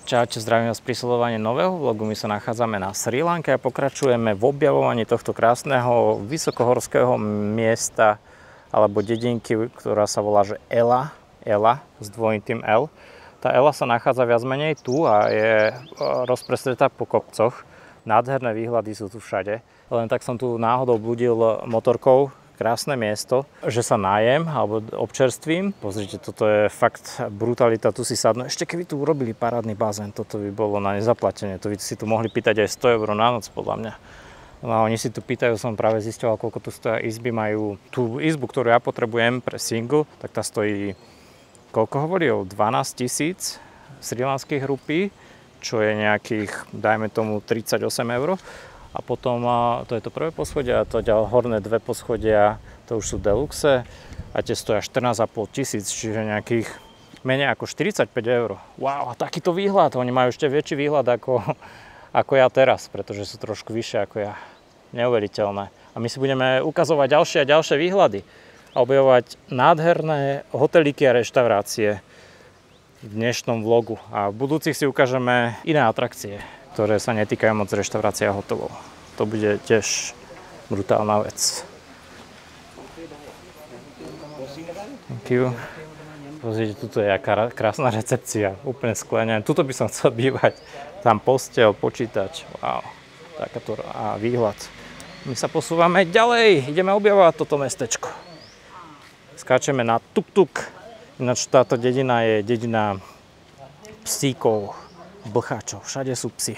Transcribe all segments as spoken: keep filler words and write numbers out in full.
Čaute, zdravím vás pri sledovaní nového vlogu. My sa nachádzame na Srí Lanke a pokračujeme v objavovaní tohto krásneho vysokohorského miesta alebo dedinky, ktorá sa volá že Ela, Ela s dvojitým L. Tá Ela sa nachádza viac menej tu a je rozprestretá po kopcoch. Nádherné výhľady sú tu všade. Len tak som tu náhodou blúdil motorkou. Krásne miesto, že sa nájem alebo občerstvím. Pozrite, toto je fakt brutalita, tu si sadnú. Ešte keby tu urobili parádny bazén, toto by bolo na nezaplatenie. To by si tu mohli pýtať aj sto eur na noc, podľa mňa. No a oni si tu pýtajú, som práve zisťoval, koľko tu stoja izby. Majú tú izbu, ktorú ja potrebujem pre single, tak tá stojí, koľko hovorí, dvanásť tisíc srilanských rupí, čo je nejakých, dajme tomu, tridsaťosem eur. A potom to je to prvé poschodie a to ďalej horné dve poschodia, to už sú deluxe a tie stoja štrnásť a pol tisíc, čiže nejakých menej ako štyridsaťpäť eur. Wow, a takýto výhľad, oni majú ešte väčší výhľad ako, ako ja teraz, pretože sú trošku vyššie ako ja. Neuveriteľné. A my si budeme ukazovať ďalšie a ďalšie výhľady a objavovať nádherné hotelíky a reštaurácie v dnešnom vlogu. A v budúcich si ukážeme iné atrakcie, ktoré sa netýkajú moc reštaurácií a hotelov. To bude tiež brutálna vec. Thank you. Pozrite, tuto je aká krásna recepcia, úplne sklenená. Tuto by som chcel bývať. Tam posteľ, počítač, wow, takáto a výhľad. My sa posúvame ďalej, ideme objavovať toto mestečko. Skáčeme na tuk-tuk. Ináč táto dedina je dedina psíkov. Blcháčov, všade sú psi.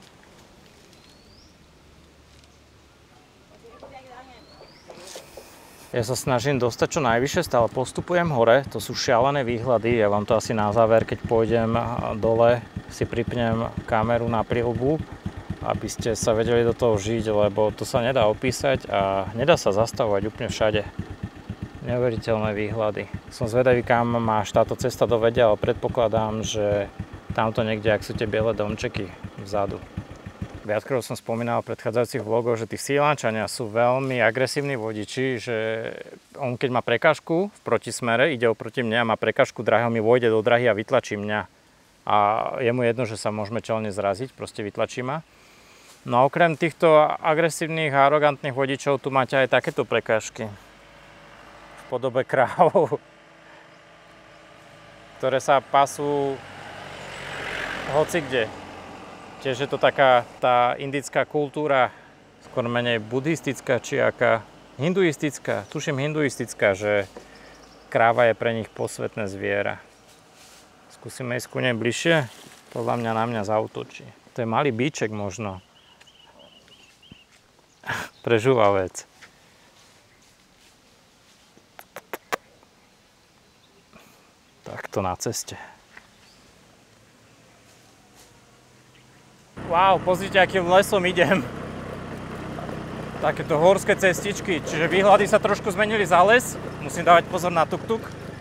Ja sa snažím dostať čo najvyššie, stále postupujem hore, to sú šialené výhľady, ja vám to asi na záver, keď pôjdem dole, si pripnem kameru na príľbu, aby ste sa vedeli do toho žiť, lebo to sa nedá opísať a nedá sa zastavovať úplne všade. Neuveriteľné výhľady. Som zvedavý, kam máš táto cesta dovedia, ale predpokladám, že tamto niekde, ak sú tie biele domčeky vzadu. Viackrát som spomínal v predchádzajúcich vlogoch, že tí Srí Lančania sú veľmi agresívni vodiči, že on keď má prekážku v protismere, ide oproti mne a má prekážku drahy, mi vojde do drahy a vytlačí mňa. A je mu jedno, že sa môžeme čelne zraziť, proste vytlačí ma. No a okrem týchto agresívnych a arogantných vodičov tu máte aj takéto prekážky v podobe kráv, ktoré sa pasú hoci kde. Tiež je to taká tá indická kultúra, skôr menej buddhistická, či aká hinduistická, tuším hinduistická, že kráva je pre nich posvätné zviera. Skúsime ísť ku nej bližšie, podľa mňa na mňa zaútočí. To je malý bíček možno. Prežúvavec. Takto na ceste. Wow, pozrite, akým lesom idem. Takéto horské cestičky, čiže výhľady sa trošku zmenili za les. Musím dávať pozor na tuk-tuk.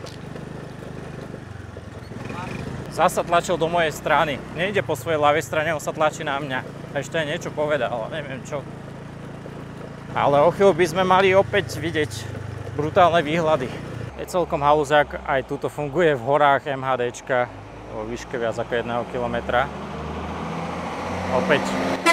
Zasa tlačil do mojej strany. Nejde po svojej ľavej strane, on sa tlačí na mňa. A ešte aj niečo povedal, ale neviem čo. Ale o chvíľu by sme mali opäť vidieť brutálne výhľady. Je celkom halúzak, aj tuto funguje v horách MHDčka vo výške viac ako jedného kilometra. Opäť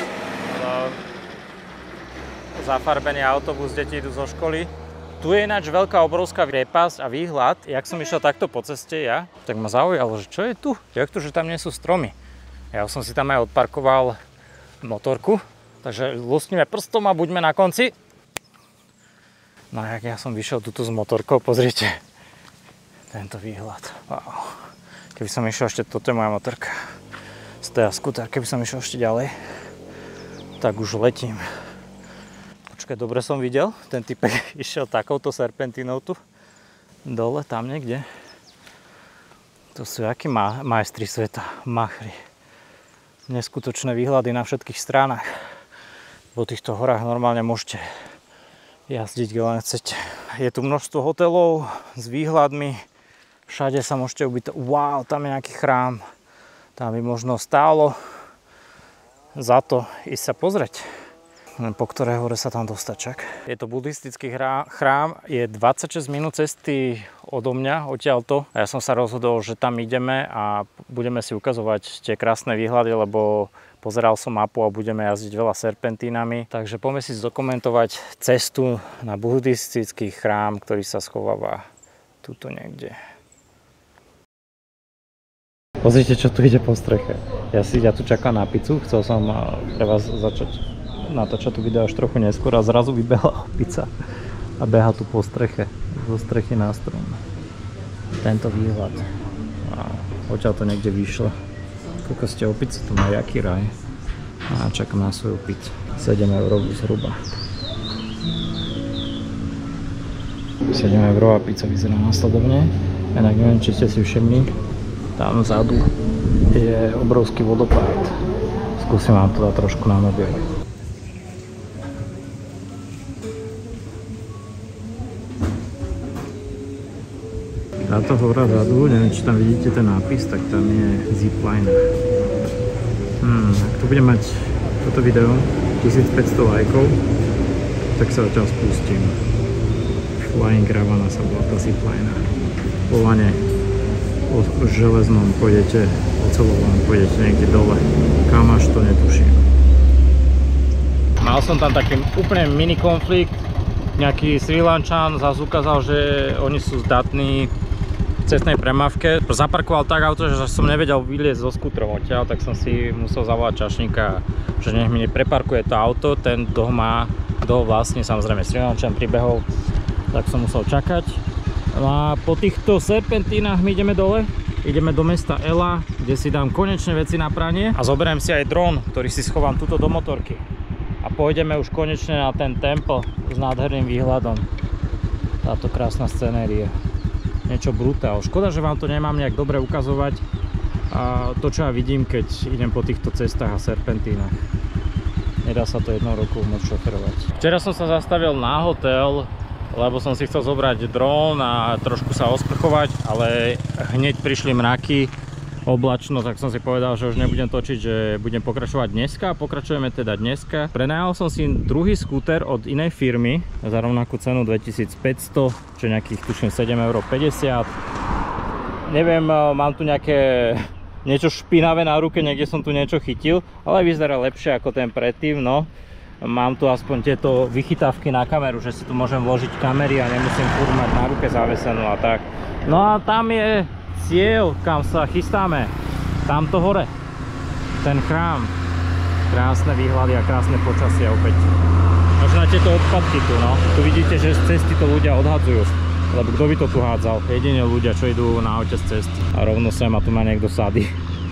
zafarbený autobus, deti idú zo školy. Tu je ináč veľká, obrovská priepasť a výhľad. Jak som išiel takto po ceste ja, tak ma zaujalo, že čo je tu? Jak to, že tam nie sú stromy? Ja som si tam aj odparkoval motorku, takže lúsknime prstom a buďme na konci. No a jak ja som vyšiel tuto s motorkou, pozrite. Tento výhľad. Wow. Keby som išiel ešte, toto je moja motorka. Stoja skúter, keby som išiel ešte ďalej, tak už letím. Počkaj, dobre som videl, ten typek išiel takouto serpentínou tu dole, tam niekde. To sú akí ma majstri sveta, machri. Neskutočné výhľady na všetkých stranách. Po týchto horách normálne môžete jazdiť, kde len chcete. Je tu množstvo hotelov s výhľadmi, všade sa môžete ubytovať. Wow, tam je nejaký chrám. Tam by možno stálo za to ísť sa pozrieť, po ktorej hore sa tam dostať čak. Je to buddhistický chrám, je dvadsaťšesť minút cesty odo mňa, odtiaľto. A ja som sa rozhodol, že tam ideme a budeme si ukazovať tie krásne výhľady, lebo pozeral som mapu a budeme jazdiť veľa serpentínami. Takže poďme si zdokumentovať cestu na buddhistický chrám, ktorý sa schováva tuto niekde. Pozrite, čo tu ide po streche. Ja si ja tu čakám na pizzu, chcel som pre vás začať natáčať tu video až trochu neskôr a zrazu vybehla pizza a beha tu po streche, zo strechy na strom. Tento výhľad. A odtiaľ to niekde vyšlo. Koľko ste opice, tu majú aký raj. A čakám na svoju pizzu. sedem eur zhruba. sedem eurová pizza vyzerá následovne. Inak neviem, či ste si všimli, tam vzadu je obrovský vodopád. Skúsim vám to dať trošku na mobil. Táto hora vzadu, neviem, či tam vidíte ten nápis, tak tam je zipline. Hmm, ak tu budem mať toto video tisícpäťsto lajkov, tak sa odtiaľ spustím. Flying Ravana sa bola tá zipline. Po lane, po železnom pôjdete, oceľovom pôjdete niekde dole. Kam až to netuším. Mal som tam taký úplne mini konflikt. Nejaký Sri Lančan zase ukázal, že oni sú zdatní v cestnej premávke. Zaparkoval tak auto, že som nevedel vyliezť zo skútrov odtiaľ, tak som si musel zavolať čašníka, že nech mi nepreparkuje to auto. Ten, kto ho má, kto ho vlastne, samozrejme Sri Lančan pribehol, tak som musel čakať. No a po týchto serpentínach my ideme dole. Ideme do mesta Ela, kde si dám konečne veci na pranie. A zoberiem si aj dron, ktorý si schovám tuto do motorky. A pôjdeme už konečne na ten temple s nádherným výhľadom. Táto krásna scenéria. Niečo brutál. Škoda, že vám to nemám nejak dobre ukazovať. A to, čo ja vidím, keď idem po týchto cestách a serpentínach. Nedá sa to jednou rukou moc šoferovať. Včera som sa zastavil na hotel, lebo som si chcel zobrať dron a trošku sa osprchovať, ale hneď prišli mraky, oblačno, tak som si povedal, že už nebudem točiť, že budem pokračovať dneska. Pokračujeme teda dneska. Prenajal som si druhý skúter od inej firmy za rovnakú cenu dvetisícpäťsto, čo nejakých tuším sedem eur päťdesiat. Neviem, mám tu nejaké niečo špinavé na ruke, niekde som tu niečo chytil, ale vyzerá lepšie ako ten predtým, no. Mám tu aspoň tieto vychytávky na kameru, že si tu môžem vložiť kamery a nemusím furt mať na ruke zavesenú a tak. No a tam je cieľ, kam sa chystáme. Tamto hore. Ten chrám. Krásne výhľady a krásne počasie opäť. Až na tieto odpadky tu, no. Tu vidíte, že z cesty to ľudia odhadzujú. Lebo kto by to tu hádzal? Jedine ľudia, čo idú na aute z cesty. A rovno sem a tu má niekto sady.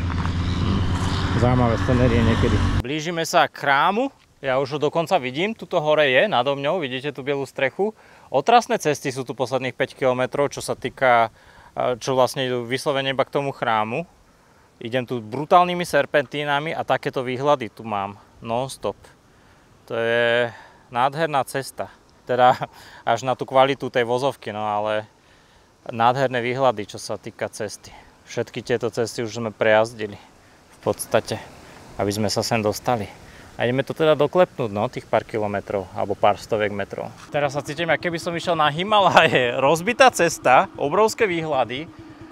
Zaujímavé scenérie niekedy. Blížime sa k chrámu. Ja už ho dokonca vidím, tuto hore je, nado mňou, vidíte tú bielú strechu. Otrasné cesty sú tu posledných päť kilometrov, čo sa týka, čo vlastne idú vyslovene iba k tomu chrámu. Idem tu brutálnymi serpentínami a takéto výhľady tu mám, non-stop. To je nádherná cesta, teda až na tú kvalitu tej vozovky, no ale nádherné výhľady, čo sa týka cesty. Všetky tieto cesty už sme prejazdili v podstate, aby sme sa sem dostali. A ideme to teda doklepnúť, no, tých pár kilometrov, alebo pár stoviek metrov. Teraz sa cítim, ako keby som išiel na Himalaje. Rozbitá cesta, obrovské výhľady,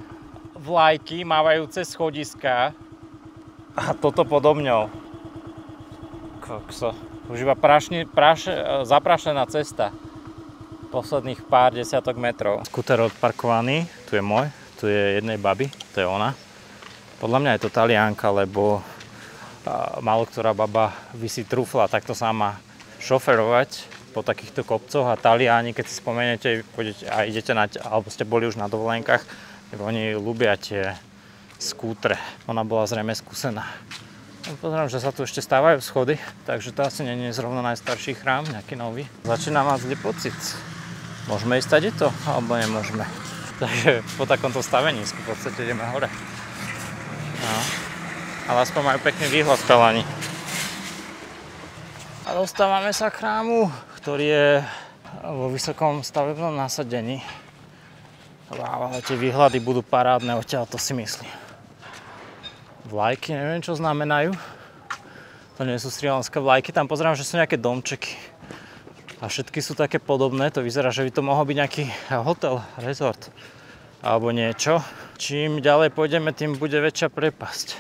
vlajky mávajúce schodiska a toto podo mňou. Kokso. Už iba prašne, praš, zaprašená cesta. Posledných pár desiatok metrov. Skúter odparkovaný, tu je môj, tu je jednej baby, to je ona. Podľa mňa je to Talianka, lebo málo ktorá baba by si trúfla takto sama šoferovať po takýchto kopcoch a Taliani, keď si spomeniete a idete na, alebo ste boli už na dovolenkách, tak oni ľúbia tie skútre. Ona bola zrejme skúsená. Pozerám, že sa tu ešte stávajú schody, takže to asi nie je zrovna najstarší chrám, nejaký nový. Začína mať zlý pocit. Môžeme ísť tady to, alebo nemôžeme. Takže po takomto stavenisku v podstate ideme hore. No. Ale aspoň majú pekný výhľad chalani. A dostávame sa k chrámu, ktorý je vo vysokom stavebnom nasadení. Wow, ale tie výhľady budú parádne odtiaľ, to si myslím. Vlajky, neviem čo znamenajú. To nie sú srilanské vlajky, tam pozerám, že sú nejaké domčeky. A všetky sú také podobné, to vyzerá, že by to mohol byť nejaký hotel, resort. alebo niečo. Čím ďalej pôjdeme, tým bude väčšia prepasť.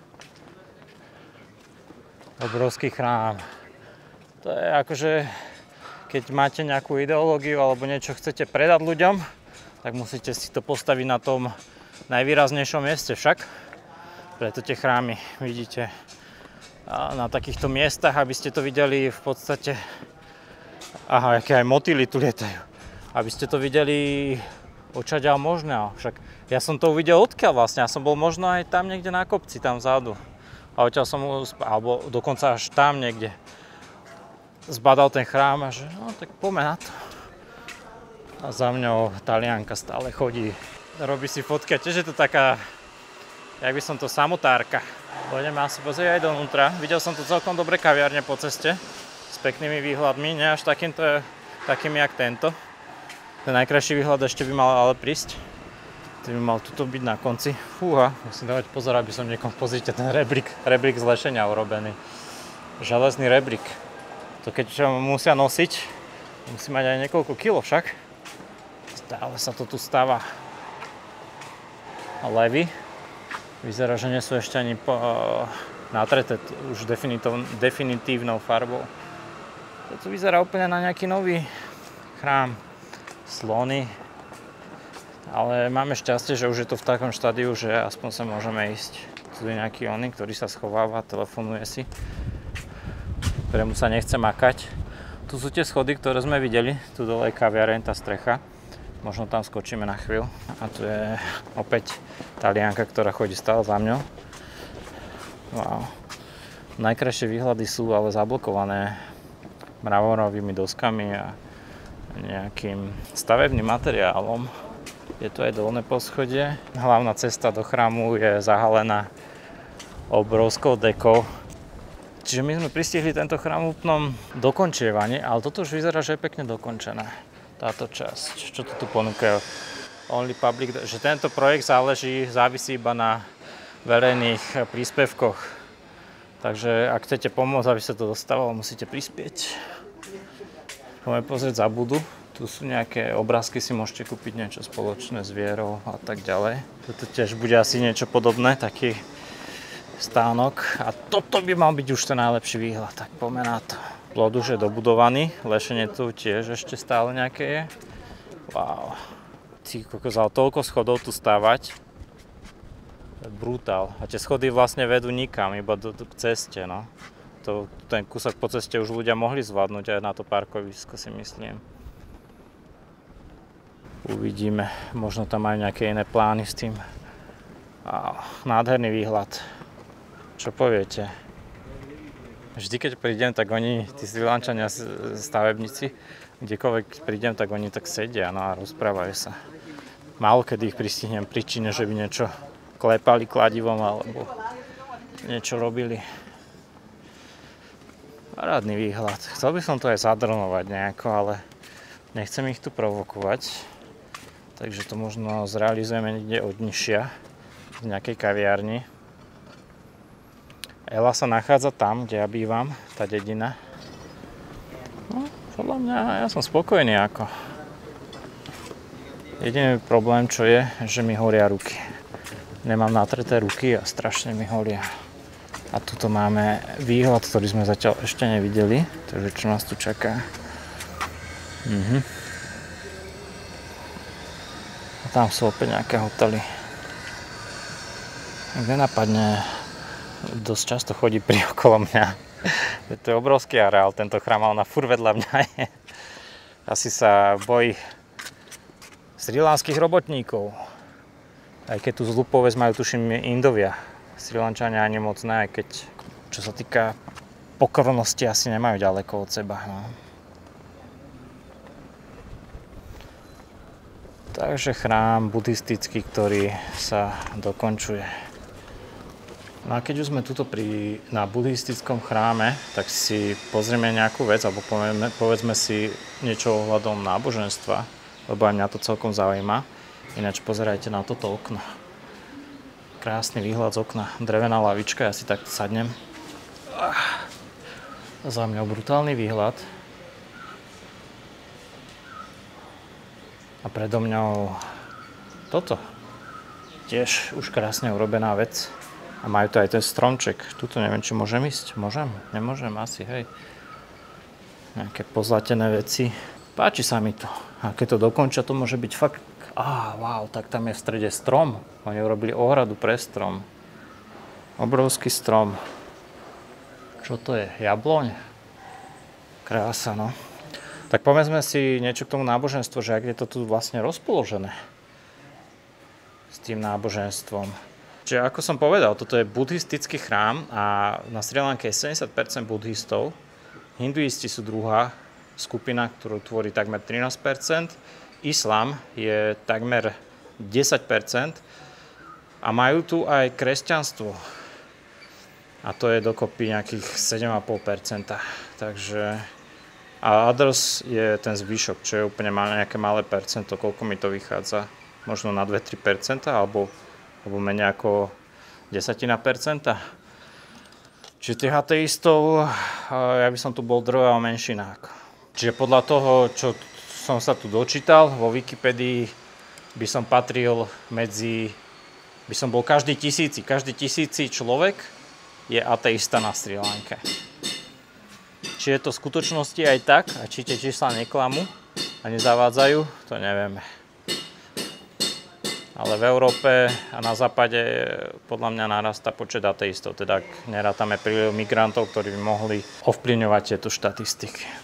Obrovský chrám. To je akože, keď máte nejakú ideológiu alebo niečo chcete predať ľuďom, tak musíte si to postaviť na tom najvýraznejšom mieste však. Preto tie chrámy vidíte na takýchto miestach, aby ste to videli v podstate. Aha, aké aj motýly tu lietajú. Aby ste to videli očaďaľ možné. Však ja som to uvidel odkiaľ vlastne. Ja som bol možno aj tam niekde na kopci, tam vzadu. A odtiaľ som, alebo dokonca až tam niekde zbadal ten chrám a že no tak poďme na to. A za mňou Talianka stále chodí. Robí si fotky a tiež je to taká, jak by som to, samotárka. Pôjdeme asi pozrieť aj donútra. Videl som tu celkom dobre kaviárne po ceste s peknými výhľadmi, nie až takýmto, takými jak tento. Ten najkrajší výhľad ešte by mal ale prísť. Ten by mal tuto byť na konci. Fúha, musím dávať pozor, aby som niekom, pozrite ten rebrík, rebrík z lešenia urobený. Železný rebrík. To keď musia nosiť, musí mať aj niekoľko kilo však. Stále sa to tu stáva. Levy. Vyzerá, že nie sú ešte ani po, uh, natreté už definitívnou farbou. To vyzerá úplne na nejaký nový chrám. Slony. Ale máme šťastie, že už je to v takom štádiu, že aspoň sa môžeme ísť. Tu je nejaký oný, ktorý sa schováva, telefonuje si, ktorému sa nechce makať. Tu sú tie schody, ktoré sme videli. Tu dole je kaviareň, tá strecha. Možno tam skočíme na chvíľu. A tu je opäť Talianka, ktorá chodí stále za mňou. Wow. Najkrajšie výhľady sú ale zablokované mravorovými doskami a nejakým stavebným materiálom. Je tu aj dolné poschodie. Hlavná cesta do chrámu je zahalená obrovskou dekou. Čiže my sme pristihli tento chrám v úplnom dokončievaní, ale toto už vyzerá, že je pekne dokončené. Táto časť, čo to tu ponúkajú. Only public, že tento projekt záleží, závisí iba na verejných príspevkoch. Takže ak chcete pomôcť, aby sa to dostávalo, musíte prispieť. Poďme pozrieť za budu. Tu sú nejaké obrázky, si môžete kúpiť niečo spoločné s vierou a tak ďalej. Toto tiež bude asi niečo podobné, taký stánok. A toto by mal byť už ten najlepší výhľad, tak poďme na to. Plod už je dobudovaný, lešenie tu tiež ešte stále nejaké je. Wow. Ty kokos, ale toľko schodov tu stávať. Brutál. A tie schody vlastne vedú nikam, iba do, do, k ceste, no. To, ten kúsok po ceste už ľudia mohli zvládnuť aj na to parkovisko, si myslím. Uvidíme, možno tam majú nejaké iné plány s tým. Wow. Nádherný výhľad. Čo poviete? Vždy, keď prídem, tak oni, tí Srilančania stavebníci, kdekoľvek prídem, tak oni tak sedia, no a rozprávajú sa. Málo kedy ich pristihnem príčine, že by niečo klepali kladivom alebo niečo robili. Parádny výhľad. Chcel by som to aj zadronovať nejako, ale nechcem ich tu provokovať. Takže to možno zrealizujeme niekde od nižšia, v nejakej kaviarni. Ela sa nachádza tam, kde ja bývam, tá dedina. No, podľa mňa, ja som spokojný ako. Jediný problém, čo je, že mi horia ruky. Nemám natreté ruky a strašne mi horia. A tuto máme výhľad, ktorý sme zatiaľ ešte nevideli. Takže čo nás tu čaká. Mhm. A tam sú opäť nejaké hotely. Kde napadne, dosť často chodí pri okolo mňa. To je obrovský areál, tento chrám, ale ona furt vedľa mňa je. Asi sa bojí srilanských robotníkov. Aj keď tu z Lupovec majú, tuším, Indovia. Srilančania ani moc ne, aj keď čo sa týka pokornosti asi nemajú ďaleko od seba. No. Takže chrám buddhistický, ktorý sa dokončuje. No a keď už sme tuto pri, na buddhistickom chráme, tak si pozrieme nejakú vec, alebo povedzme, povedzme si niečo ohľadom náboženstva, lebo aj mňa to celkom zaujíma. Ináč pozerajte na toto okno. Krásny výhľad z okna, drevená lavička, ja si tak sadnem. Za mňa brutálny výhľad. A predo mňou toto. Tiež už krásne urobená vec. A majú tu aj ten stromček. Tuto neviem, či môžem ísť. Môžem? Nemôžem asi, hej. Nejaké pozlatené veci. Páči sa mi to. A keď to dokončia, to môže byť fakt... Á, wow, tak tam je v strede strom. Oni urobili ohradu pre strom. Obrovský strom. Čo to je? Jabloň? Krása, no. Tak povedzme si niečo k tomu náboženstvu, že ak je to tu vlastne rozpoložené s tým náboženstvom. Čiže ako som povedal, toto je buddhistický chrám a na Srí Lanke je sedemdesiat percent buddhistov. Hinduisti sú druhá skupina, ktorú tvorí takmer trinásť percent. Islám je takmer desať percent. A majú tu aj kresťanstvo. A to je dokopy nejakých sedem celá päť percent. Takže... A others je ten zvyšok, čo je úplne nejaké malé percento. Koľko mi to vychádza? Možno na dva až tri percentá, alebo... alebo menej ako desatina percenta. Čiže tých ateistov, ja by som tu bol drvivá menšina. Čiže podľa toho, čo som sa tu dočítal, vo Wikipedii by som patril medzi, by som bol každý tisíci, každý tisíci človek je ateista na Srí Lanke. Či je to v skutočnosti aj tak, a či tie čísla neklamú a nezavádzajú, to nevieme. Ale v Európe a na západe podľa mňa narastá počet ateistov, teda ak nerátame príliv migrantov, ktorí by mohli ovplyvňovať tieto štatistiky.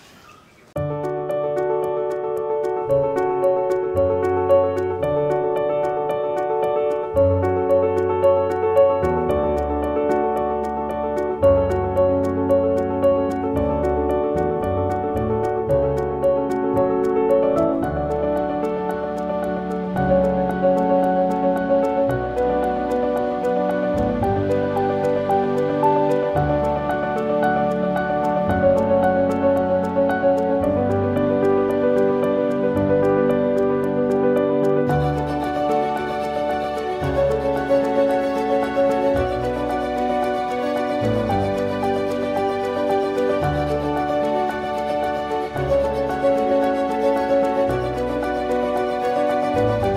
Thank you.